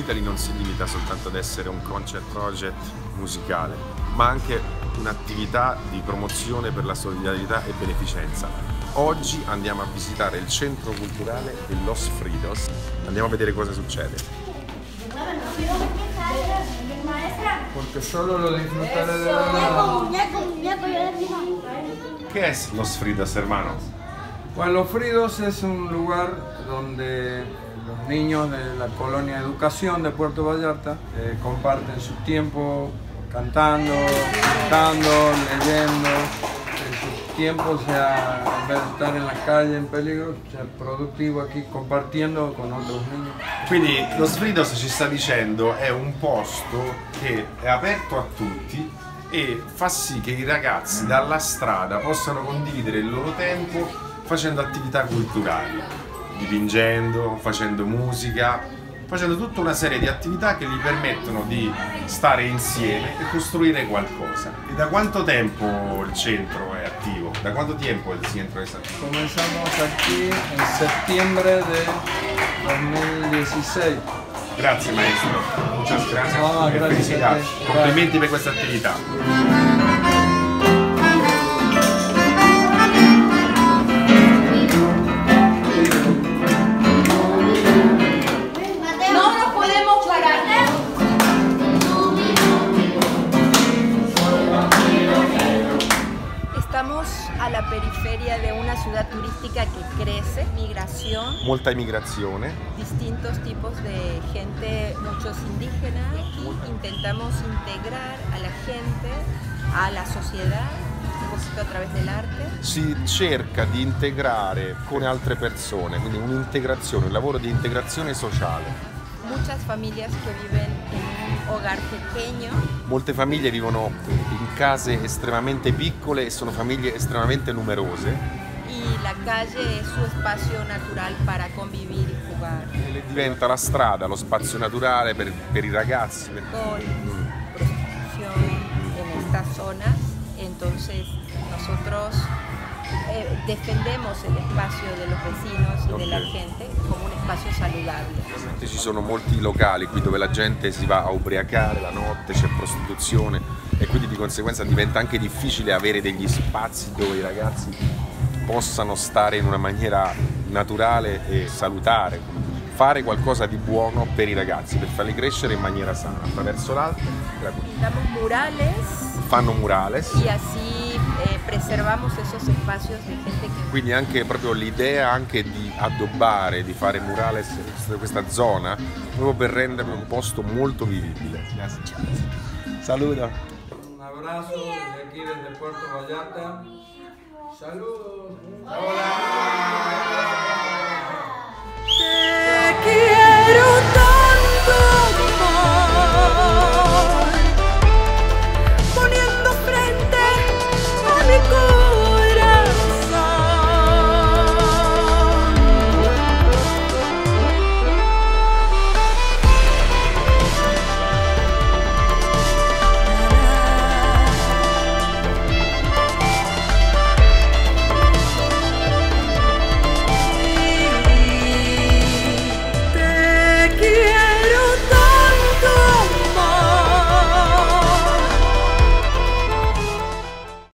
Italy non si limita soltanto ad essere un concert project musicale, ma anche un'attività di promozione per la solidarietà e beneficenza. Oggi andiamo a visitare il centro culturale de Los Fridos. Andiamo a vedere cosa succede. Porque solo lo disfrutaré de verdad. ¿Qué es Los Fridos, hermano? Bueno, Los Fridos es un lugar donde los niños de la colonia Educación de Puerto Vallarta comparten su tiempo cantando, leyendo. Su tiempo sea, en vez de estar en la calle en peligro, sea productivo aquí compartiendo con otros niños. Quindi Los Fridos, ci sta dicendo, è un posto che è aperto a tutti e fa sì che i ragazzi dalla strada possano condividere il loro tempo facendo attività culturali, dipingendo, facendo musica, facendo tutta una serie di attività che gli permettono di stare insieme e costruire qualcosa. E da quanto tempo il centro è attivo? Da quanto tempo il centro è attivo? Comenzamos aquí en septiembre de 2016. Grazie maestro, muchas gracias. No, e grazie felicità. a te. Complimenti per questa attività. Estamos a la periferia de una ciudad turística que crece, migración, Molta immigrazione, distintos tipos de gente, muchos indígenas. Intentamos integrar a la gente, a la sociedad, un poquito a través del arte. si cerca di integrare con altre persone, quindi un'integrazione, un lavoro di integrazione sociale. Muchas familias que viven en un hogar pequeño. Molte famiglie vivono in case estremamente piccole e sono famiglie estremamente numerose. Y la calle es su espacio natural para convivir y jugar. E diventa la strada, lo spazio naturale per i ragazzi. Alcohol, prostitución en estas zonas. Entonces nosotros defendemos el espacio de los vecinos y de la gente como un espacio saludable. Ci sono molti locali qui dove la gente si va a ubriacare la notte, c'è prostituzione e quindi di conseguenza diventa anche difficile avere degli spazi dove i ragazzi possano stare in una maniera naturale e salutare, fare qualcosa di buono per i ragazzi, per farli crescere in maniera sana, attraverso l'arte. Pintamos murales Fanno murales. y así preservamos esos espacios de gente que... Quindi anche proprio l'idea anche di addobbare, di fare murales in questa zona, proprio per renderlo un posto molto vivibile. Saluda. Un abrazo desde aquí, desde Puerto Vallarta. Saludos. Hola. Te quiero.